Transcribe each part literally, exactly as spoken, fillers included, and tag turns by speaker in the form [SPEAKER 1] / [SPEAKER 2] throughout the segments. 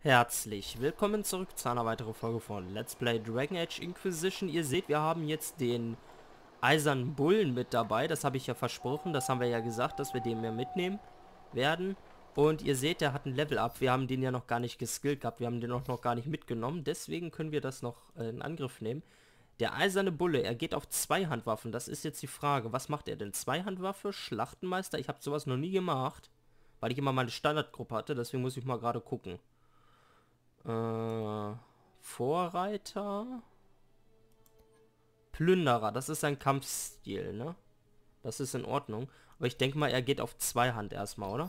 [SPEAKER 1] Herzlich willkommen zurück zu einer weiteren Folge von Let's Play Dragon Age Inquisition. Ihr seht, wir haben jetzt den Eisernen Bullen mit dabei. Das habe ich ja versprochen. Das haben wir ja gesagt, dass wir den mehr mitnehmen werden. Und ihr seht, der hat ein Level-Up. Wir haben den ja noch gar nicht geskillt gehabt. Wir haben den auch noch gar nicht mitgenommen. Deswegen können wir das noch äh, in Angriff nehmen. Der Eiserne Bulle, er geht auf Zweihandwaffen. Das ist jetzt die Frage. Was macht er denn? Zweihandwaffe? Schlachtenmeister? Ich habe sowas noch nie gemacht, weil ich immer meine Standardgruppe hatte. Deswegen muss ich mal gerade gucken. Äh, Vorreiter. Plünderer, das ist ein Kampfstil, ne? Das ist in Ordnung. Aber ich denke mal, er geht auf Zweihand erstmal, oder?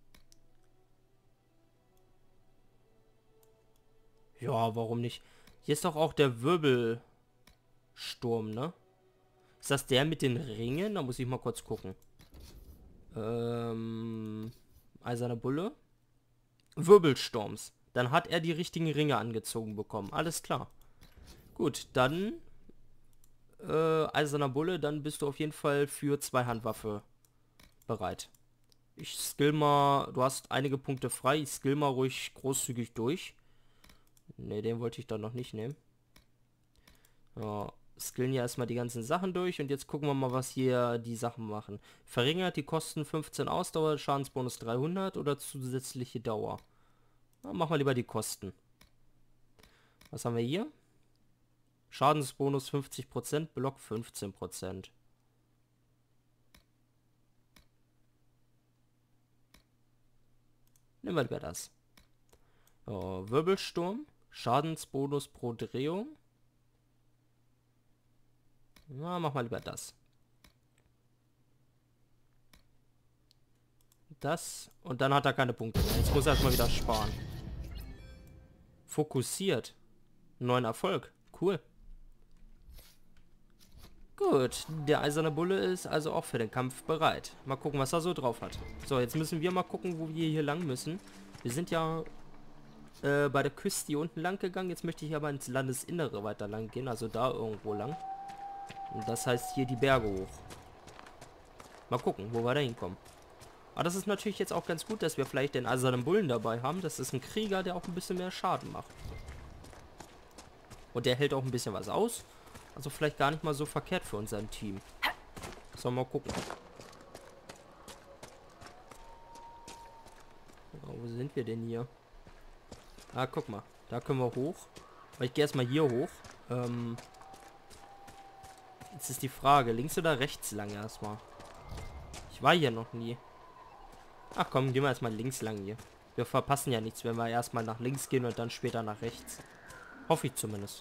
[SPEAKER 1] Ja, warum nicht? Hier ist doch auch der Wirbelsturm, ne? Ist das der mit den Ringen? Da muss ich mal kurz gucken. Ähm, Eiserner Bulle. Wirbelsturms. Dann hat er die richtigen Ringe angezogen bekommen. Alles klar. Gut, dann äh, Eiserner Bulle, dann bist du auf jeden Fall für Zweihandwaffe bereit. Ich skill mal, du hast einige Punkte frei, ich skill mal ruhig großzügig durch. Ne, den wollte ich dann noch nicht nehmen. Ja, skillen ja erstmal die ganzen Sachen durch und jetzt gucken wir mal, was hier die Sachen machen. Verringert die Kosten fünfzehn Ausdauer, Schadensbonus dreihundert oder zusätzliche Dauer. Na, machen wir lieber die Kosten. Was haben wir hier? Schadensbonus fünfzig Prozent, Block fünfzehn Prozent. Nehmen wir lieber das. Oh, Wirbelsturm. Schadensbonus pro Drehung. Na, mach mal lieber das. Das. Und dann hat er keine Punkte mehr. Jetzt muss er erstmal wieder sparen. Fokussiert. Neuen Erfolg. Cool. Gut, der Eiserne Bulle ist also auch für den Kampf bereit. Mal gucken, was er so drauf hat. So, jetzt müssen wir mal gucken, wo wir hier lang müssen. Wir sind ja äh, bei der Küste hier unten lang gegangen. Jetzt möchte ich aber ins Landesinnere weiter lang gehen, also da irgendwo lang. Und das heißt hier die Berge hoch. Mal gucken, wo wir da hinkommen. Aber das ist natürlich jetzt auch ganz gut, dass wir vielleicht den Eisernen Bullen dabei haben. Das ist ein Krieger, der auch ein bisschen mehr Schaden macht. Und der hält auch ein bisschen was aus. Also vielleicht gar nicht mal so verkehrt für unser Team. Sollen wir mal gucken. Oh, wo sind wir denn hier? Ah, guck mal. Da können wir hoch. Aber ich gehe erstmal hier hoch. Ähm, jetzt ist die Frage, links oder rechts lang erstmal? Ich war hier noch nie. Ach komm, gehen wir erstmal links lang hier. Wir verpassen ja nichts, wenn wir erstmal nach links gehen und dann später nach rechts. Hoffe ich zumindest.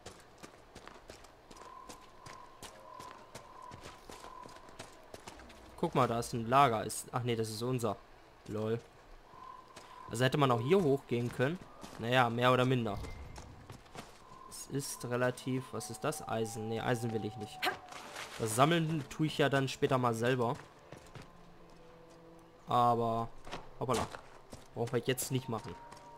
[SPEAKER 1] Guck mal, da ist ein Lager. Ist, ach nee, das ist unser. Lol. Also hätte man auch hier hochgehen können. Naja, mehr oder minder. Es ist relativ... Was ist das? Eisen. Nee, Eisen will ich nicht. Das Sammeln tue ich ja dann später mal selber. Aber... Hoppala. Brauchen wir jetzt nicht machen.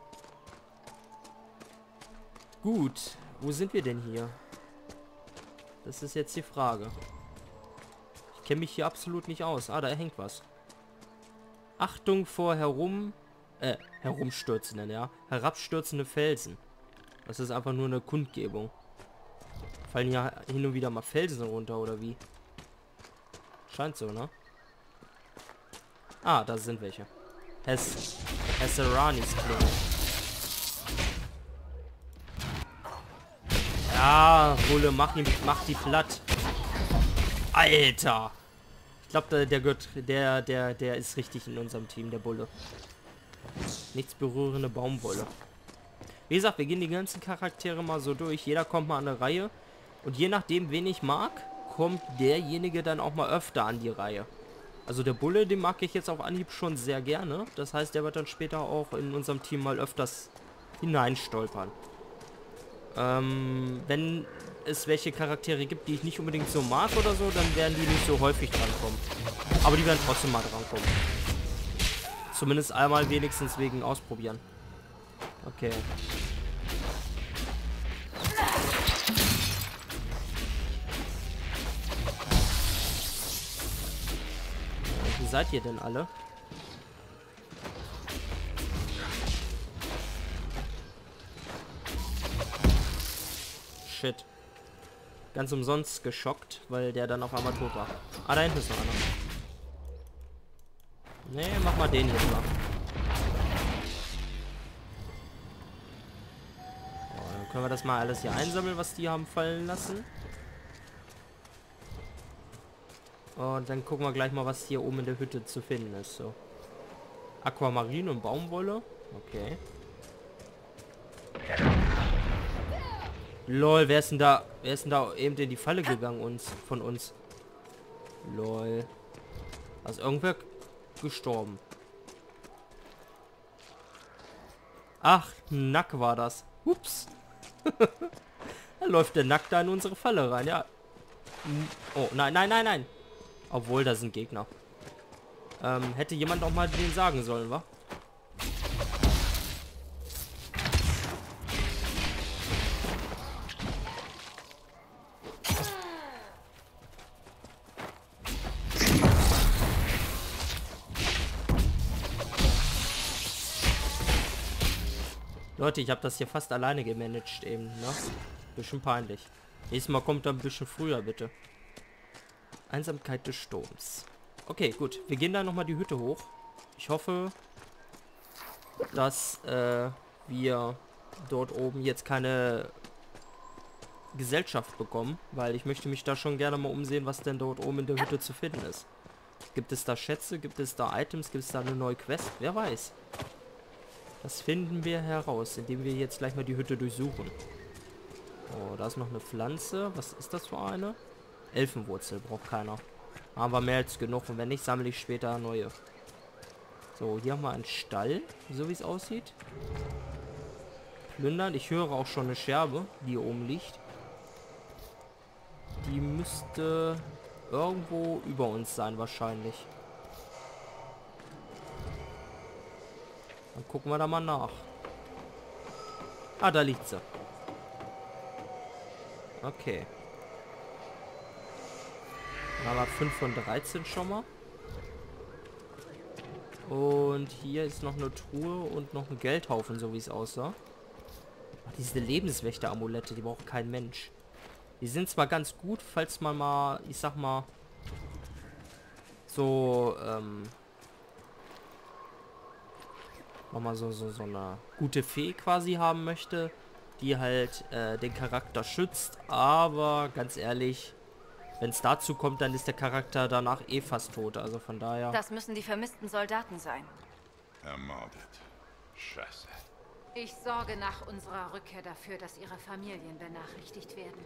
[SPEAKER 1] Gut. Wo sind wir denn hier? Das ist jetzt die Frage. Ich kenne mich hier absolut nicht aus. Ah, da hängt was. Achtung vor herum... Äh, herumstürzenden, ja. Herabstürzende Felsen. Das ist einfach nur eine Kundgebung. Fallen ja hin und wieder mal Felsen runter, oder wie? Scheint so, ne? Ah, da sind welche. Hes... Hesseranis Klinge. Ja, Bulle, mach, ihn, mach die platt. Alter! Ich glaube, der, der, gehört, der, der, der ist richtig in unserem Team, der Bulle. Nichts berührende Baumwolle. Wie gesagt, wir gehen die ganzen Charaktere mal so durch. Jeder kommt mal an eine Reihe. Und je nachdem, wen ich mag, kommt derjenige dann auch mal öfter an die Reihe. Also der Bulle, den mag ich jetzt auf Anhieb schon sehr gerne. Das heißt, der wird dann später auch in unserem Team mal öfters hineinstolpern. Ähm, wenn es welche Charaktere gibt, die ich nicht unbedingt so mag oder so, dann werden die nicht so häufig drankommen. Aber die werden trotzdem mal drankommen. Zumindest einmal wenigstens wegen Ausprobieren. Okay. Wie seid ihr denn alle? shit. Ganz umsonst geschockt, weil der dann auf einmal tot war. Ah, da hinten ist noch einer. Nee, mach mal den hier mal. So, dann können wir das mal alles hier einsammeln, was die haben fallen lassen. Und dann gucken wir gleich mal, was hier oben in der Hütte zu finden ist. So. Aquamarin und Baumwolle. Okay. Lol, wer ist denn da? Wer ist denn da eben in die Falle gegangen uns von uns? Lol. Also irgendwer gestorben. Ach, Nack war das. Ups. Da läuft der Nack da in unsere Falle rein, ja. Oh, nein, nein, nein, nein. Obwohl, da sind Gegner. Ähm, hätte jemand auch mal den sagen sollen, wa? Leute, ich habe das hier fast alleine gemanagt eben, ne? Bisschen peinlich. Nächstes Mal kommt er ein bisschen früher, bitte. Einsamkeit des Sturms. Okay, gut. Wir gehen da nochmal die Hütte hoch. Ich hoffe, dass äh, wir dort oben jetzt keine Gesellschaft bekommen, weil ich möchte mich da schon gerne mal umsehen, was denn dort oben in der Hütte zu finden ist. Gibt es da Schätze? Gibt es da Items? Gibt es da eine neue Quest? Wer weiß. Das finden wir heraus, indem wir jetzt gleich mal die Hütte durchsuchen. Oh, da ist noch eine Pflanze. Was ist das für eine? Elfenwurzel braucht keiner. Haben wir mehr als genug. Und wenn nicht, sammle ich später neue. So, hier haben wir einen Stall, so wie es aussieht. Plündern. Ich höre auch schon eine Scherbe, die hier oben liegt. Die müsste irgendwo über uns sein, wahrscheinlich. Dann gucken wir da mal nach. Ah, da liegt sie. Okay. Da haben wir fünf von dreizehn schon mal. Und hier ist noch eine Truhe und noch ein Geldhaufen, so wie es aussah. Ach, diese Lebenswächter-Amulette, die braucht kein Mensch. Die sind zwar ganz gut, falls man mal, ich sag mal, so, ähm, nochmal so, so, so eine gute Fee quasi haben möchte, die halt äh, den Charakter schützt, aber ganz ehrlich, wenn es dazu kommt, dann ist der Charakter danach eh fast tot, also von daher...
[SPEAKER 2] Das müssen die vermissten Soldaten sein.
[SPEAKER 3] Ermordet. Scheiße.
[SPEAKER 2] Ich sorge nach unserer Rückkehr dafür, dass ihre Familien benachrichtigt werden.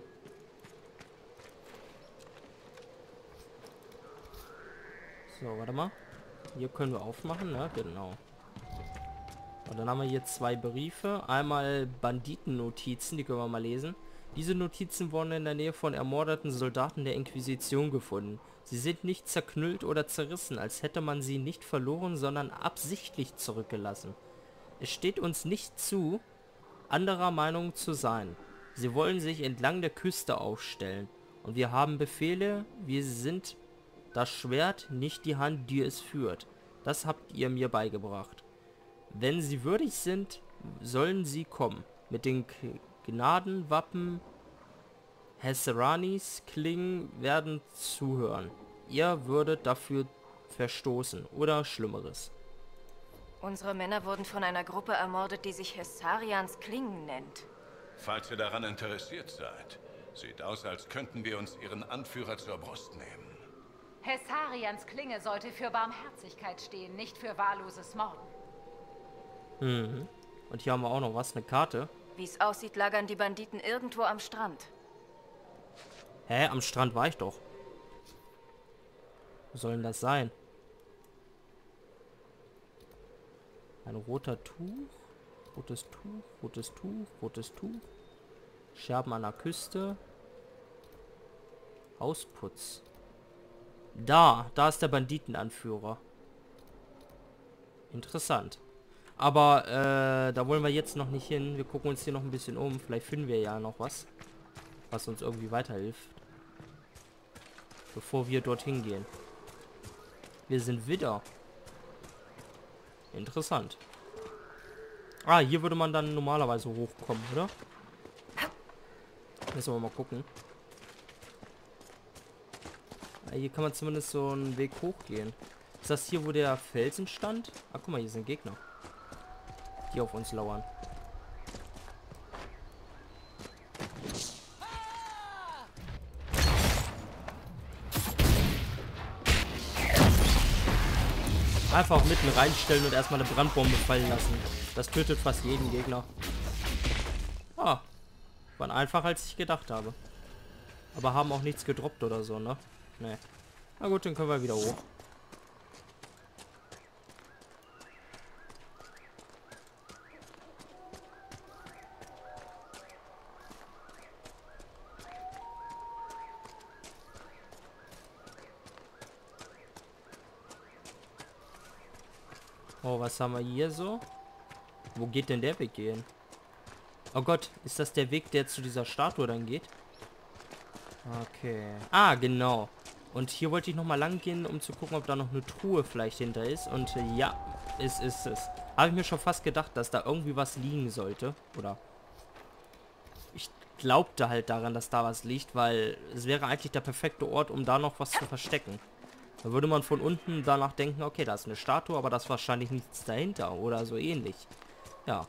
[SPEAKER 1] So, warte mal. Hier können wir aufmachen, ne? Genau. Und dann haben wir hier zwei Briefe. Einmal Banditennotizen, die können wir mal lesen. Diese Notizen wurden in der Nähe von ermordeten Soldaten der Inquisition gefunden. Sie sind nicht zerknüllt oder zerrissen, als hätte man sie nicht verloren, sondern absichtlich zurückgelassen. Es steht uns nicht zu, anderer Meinung zu sein. Sie wollen sich entlang der Küste aufstellen. Und wir haben Befehle, wir sind das Schwert, nicht die Hand, die es führt. Das habt ihr mir beigebracht. Wenn sie würdig sind, sollen sie kommen. Mit den K Gnadenwappen Hesseranis Klingen werden zuhören. Ihr würdet dafür verstoßen oder Schlimmeres.
[SPEAKER 2] Unsere Männer wurden von einer Gruppe ermordet, die sich Hessarians Klingen nennt.
[SPEAKER 3] Falls ihr daran interessiert seid, sieht aus, als könnten wir uns ihren Anführer zur Brust nehmen.
[SPEAKER 4] Hessarians Klinge sollte für Barmherzigkeit stehen, nicht für wahlloses Morden.
[SPEAKER 1] Mhm. Und hier haben wir auch noch was, eine Karte.
[SPEAKER 2] Wie es aussieht, lagern die Banditen irgendwo am Strand.
[SPEAKER 1] Hä, am Strand war ich doch. Wo soll denn das sein? Ein roter Tuch. Rotes Tuch, rotes Tuch, rotes Tuch. Scherben an der Küste. Hausputz. Da, da ist der Banditenanführer. Interessant. Aber äh, da wollen wir jetzt noch nicht hin. Wir gucken uns hier noch ein bisschen um. Vielleicht finden wir ja noch was, was uns irgendwie weiterhilft. Bevor wir dorthin gehen. Wir sind Widder. Interessant. Ah, hier würde man dann normalerweise hochkommen, oder? Müssen wir mal gucken. Hier kann man zumindest so einen Weg hochgehen. Ist das hier, wo der Felsen stand? Ah, guck mal, hier sind Gegner. Die auf uns lauern. Einfach mitten reinstellen und erstmal eine Brandbombe fallen lassen. Das tötet fast jeden Gegner. Ah, war einfacher, als ich gedacht habe. Aber haben auch nichts gedroppt oder so, ne? Ne. Na gut, dann können wir wieder hoch. Oh, was haben wir hier so? Wo geht denn der Weg gehen? Oh Gott, ist das der Weg, der zu dieser Statue dann geht? Okay. Ah, genau. Und hier wollte ich noch mal lang gehen, um zu gucken, ob da noch eine Truhe vielleicht hinter ist. Und äh, ja, es ist es. Habe ich mir schon fast gedacht, dass da irgendwie was liegen sollte. Oder ich glaubte halt daran, dass da was liegt, weil es wäre eigentlich der perfekte Ort, um da noch was zu verstecken. Da würde man von unten danach denken, okay, da ist eine Statue, aber da ist wahrscheinlich nichts dahinter oder so ähnlich. Ja.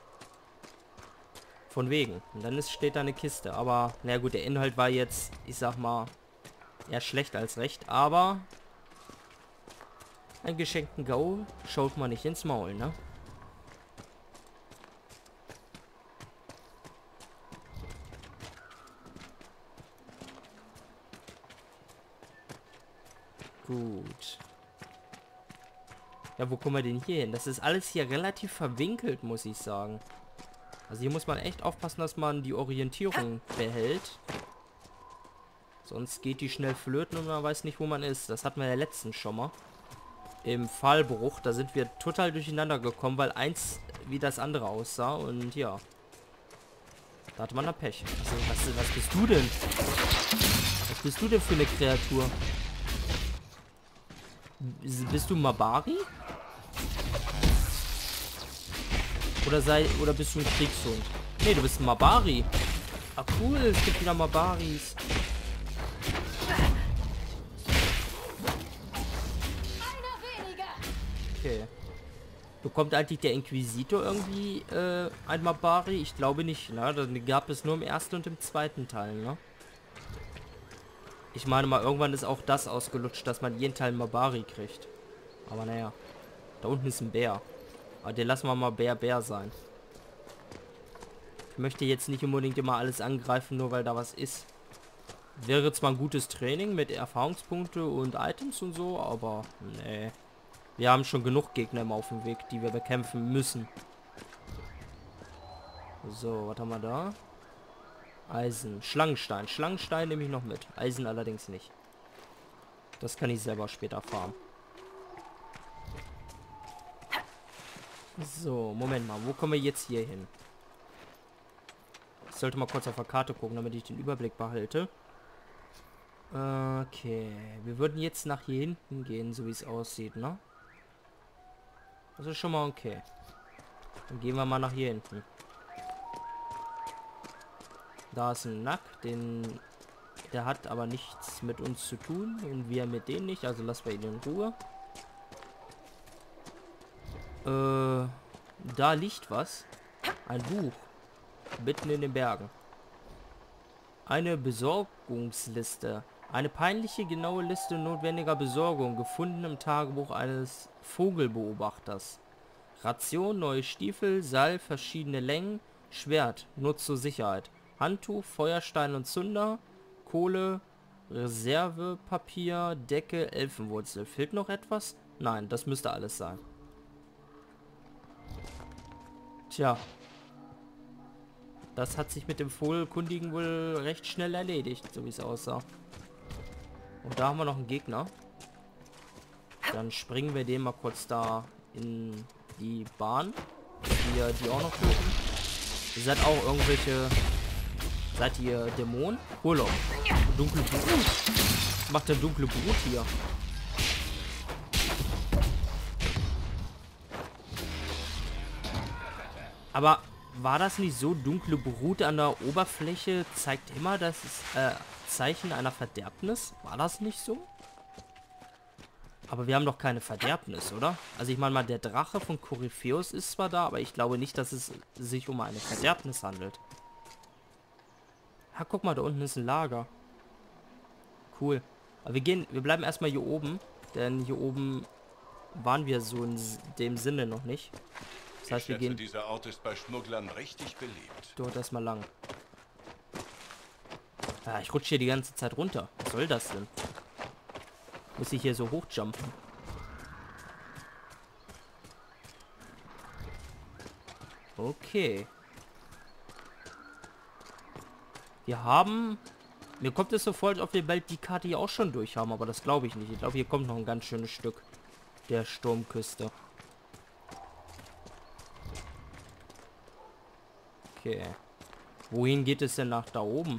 [SPEAKER 1] Von wegen. Und dann ist, steht da eine Kiste. Aber, na gut, der Inhalt war jetzt, ich sag mal, eher schlecht als recht. Aber ein geschenkten Go schaut man nicht ins Maul, ne? Gut. Ja, wo kommen wir denn hier hin? Das ist alles hier relativ verwinkelt, muss ich sagen. Also hier muss man echt aufpassen, dass man die Orientierung behält. Sonst geht die schnell flöten und man weiß nicht, wo man ist. Das hatten wir ja letztens schon mal. Im Pfahlbruch, da sind wir total durcheinander gekommen, weil eins wie das andere aussah. Und ja. Da hatte man da Pech. Also, was, was bist du denn? Was bist du denn für eine Kreatur? Bist du Mabari? Oder sei oder bist du ein Kriegshund? Nee, du bist ein Mabari. Ah cool, es gibt wieder Mabaris. Okay. Bekommt eigentlich der Inquisitor irgendwie äh, ein Mabari? Ich glaube nicht, ne? Dann gab es nur im ersten und im zweiten Teil, ne? Ich meine mal, irgendwann ist auch das ausgelutscht, dass man jeden Teil Mabari kriegt. Aber naja. Da unten ist ein Bär. Aber den lassen wir mal Bär Bär sein. Ich möchte jetzt nicht unbedingt immer alles angreifen, nur weil da was ist. Wäre zwar ein gutes Training mit Erfahrungspunkte und Items und so, aber nee. Wir haben schon genug Gegner immer auf dem Weg, die wir bekämpfen müssen. So, was haben wir da? Eisen. Schlangenstein. Schlangenstein nehme ich noch mit. Eisen allerdings nicht. Das kann ich selber später farmen. So, Moment mal. Wo kommen wir jetzt hier hin? Ich sollte mal kurz auf der Karte gucken, damit ich den Überblick behalte. Okay. Wir würden jetzt nach hier hinten gehen, so wie es aussieht, ne? Das ist schon mal okay. Dann gehen wir mal nach hier hinten. Da ist ein Nack, den der hat aber nichts mit uns zu tun und wir mit denen nicht, also lassen wir ihn in Ruhe. Äh, da liegt was. Ein Buch. Mitten in den Bergen. Eine Besorgungsliste. Eine peinliche, genaue Liste notwendiger Besorgung, gefunden im Tagebuch eines Vogelbeobachters. Ration, neue Stiefel, Seil, verschiedene Längen, Schwert, nur zur Sicherheit. Handtuch, Feuerstein und Zunder, Kohle, Reservepapier, Decke, Elfenwurzel. Fehlt noch etwas? Nein, das müsste alles sein. Tja. Das hat sich mit dem Vogelkundigen wohl recht schnell erledigt, so wie es aussah. Und da haben wir noch einen Gegner. Dann springen wir den mal kurz da in die Bahn. Wir die auch noch töten. Ihr seid auch irgendwelche... Seid ihr Dämonen? Urlaub. Dunkle Brut. Was macht der dunkle Brut hier? Aber war das nicht so? Dunkle Brut an der Oberfläche zeigt immer das äh, Zeichen einer Verderbnis. War das nicht so? Aber wir haben doch keine Verderbnis, oder? Also ich meine mal, der Drache von Korypheus ist zwar da, aber ich glaube nicht, dass es sich um eine Verderbnis handelt. Ha, guck mal, da unten ist ein Lager. Cool. Aber wir gehen, wir bleiben erstmal hier oben, denn hier oben waren wir so in dem Sinne noch nicht. Das heißt, wir gehen...
[SPEAKER 3] Dieser Ort ist bei Schmugglern richtig beliebt.
[SPEAKER 1] Dort erstmal lang. Ah, ich rutsche hier die ganze Zeit runter. Was soll das denn? Muss ich hier so hochjumpen? Okay. Wir haben... Mir kommt es so vor, als ob wir bald die Karte hier auch schon durch haben, aber das glaube ich nicht. Ich glaube, hier kommt noch ein ganz schönes Stück der Sturmküste. Okay. Wohin geht es denn nach da oben?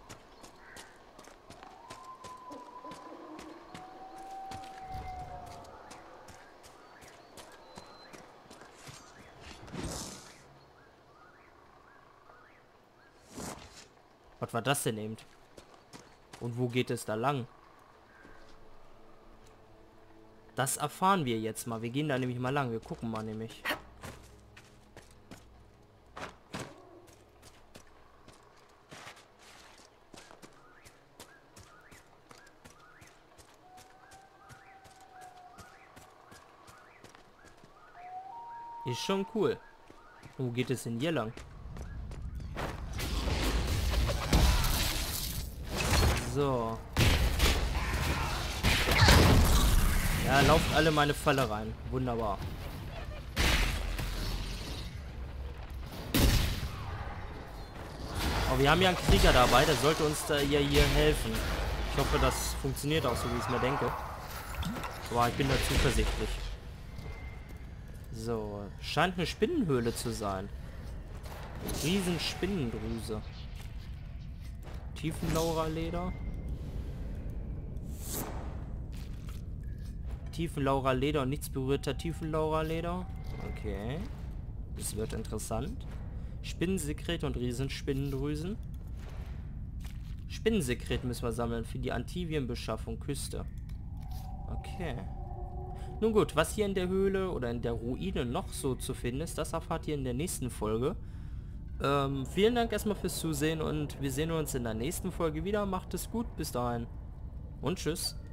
[SPEAKER 1] Was war das denn eben? Und wo geht es da lang? Das erfahren wir jetzt mal. Wir gehen da nämlich mal lang. Wir gucken mal nämlich. Ist schon cool. Wo geht es denn hier lang? So. Ja, lauft alle meine Falle rein. Wunderbar. Aber wir haben ja einen Krieger dabei, der sollte uns da hier, hier helfen. Ich hoffe, das funktioniert auch so, wie ich es mir denke. Aber ich bin da zuversichtlich. So, scheint eine Spinnenhöhle zu sein. Riesen Spinnendrüse. Tiefenlaurerleder. Tiefenlaurerleder und nichts berührter Tiefenlaurerleder. Okay. Das wird interessant. Spinnensekret und Riesenspinnendrüsen. Spinnensekret müssen wir sammeln für die Antivirenbeschaffung Küste. Okay. Nun gut, was hier in der Höhle oder in der Ruine noch so zu finden ist, das erfahrt ihr in der nächsten Folge. Ähm, vielen Dank erstmal fürs Zusehen und wir sehen uns in der nächsten Folge wieder. Macht es gut, bis dahin und tschüss.